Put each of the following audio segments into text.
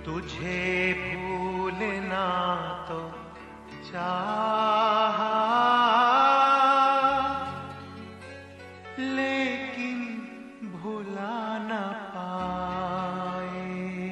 तुझे भूलना तो चाहा, लेकिन भुला न पाए।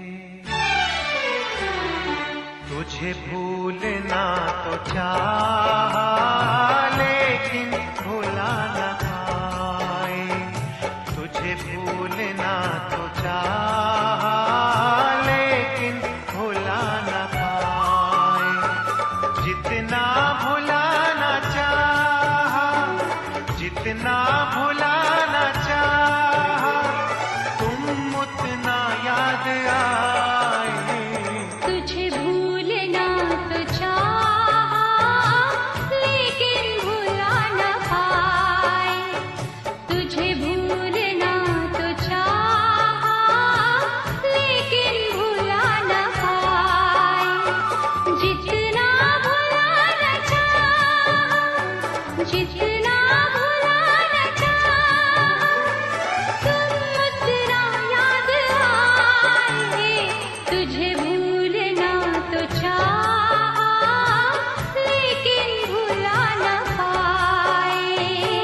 तुझे भूलना तो चाहा, लेकिन भुला न पाए। तुझे भूलना तो चाहा, लेकिन भुला न पाए। जितना भुलाना चाहा, जितना भुलाना चाहा, तुम उतना याद आए। तुझे भूलना तो चाहा, लेकिन भुला न पाए। तुझे भूलना तो चाहा, लेकिन भुला न पाए। जितना भुलाना चाहा, जितना भुलाना चाहा, तुम उतना याद आए। तुझे भूलना तो चाहा, लेकिन भुला न पाए।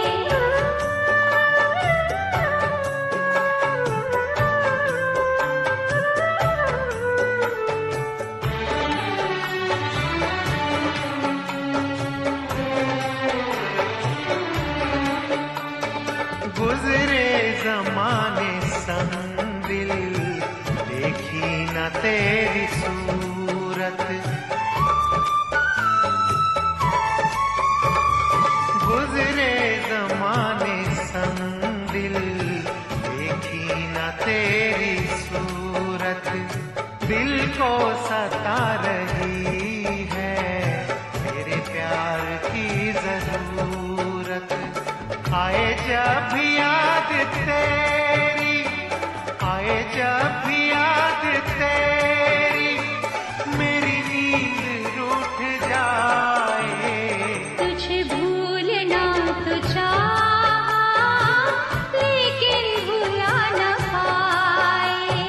गुजरे जमाने संग दिल, देखी न तेरी सूरत। गुजरे जमाने संग दिल, देखी न तेरी सूरत। दिल को सता रही है तेरे प्यार की जरूरत। आए जब भी याद तेरी, आए जब भी याद तेरी, मेरी नींद रूठ जाए। तुझे भूलना तो चाहा, लेकिन भुला न पाए।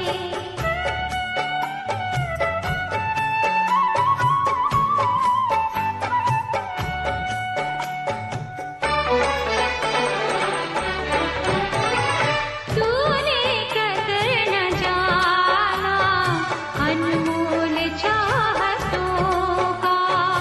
तूने कदर न जाना अनमोल चाहतों का।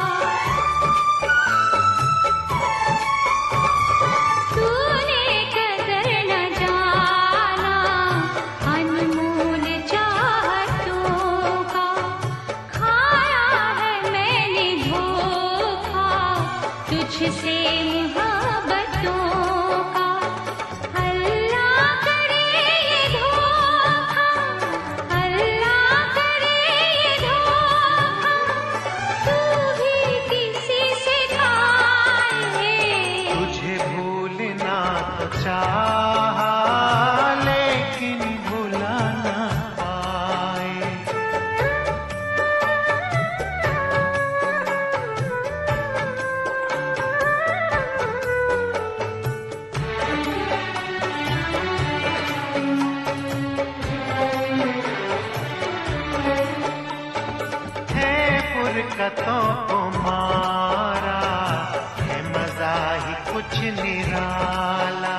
तूने कदर न जाना अनमोल चाहतों का। खाया है मैंने धोखा तुझसे मोहब्बतों का। अल्लाह करे ये धोखा, अल्लाह करे ये धोखा, तू भी किसी से खाए। तुझे भूलना तो चाहा, लेकिन भुला न पाए। है फुरकतों को मारा, है मजा ही कुछ निराला।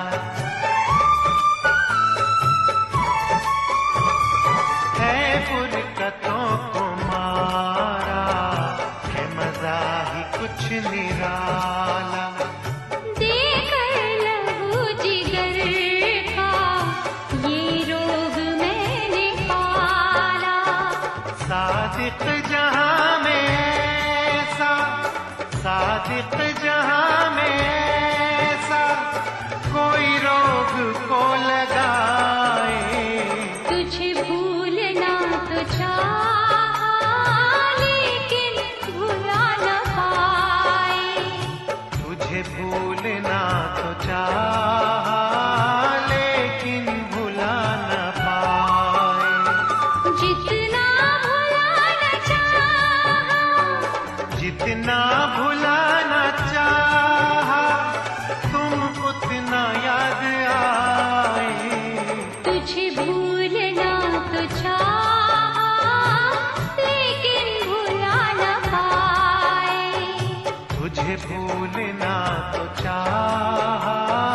है फुरकतों को मारा, है मजा ही कुछ निराला। देकर लहू जिगर का ये रोग मैंने पाला। सादिक जहां में ऐसा, सादिक जहां में ऐसा, कोई रोग को लगाए। तुझे भूलना तो चाहा, लेकिन भुला न पाए। तुझे भूलना तो चाहा, लेकिन भुला न पाए। जितना भुलाना चाहा, जितना भुलाना चाहा, तुम उतना याद आए। तुझे भूलना तो चाहा, तुझे भूलना तो चाहा,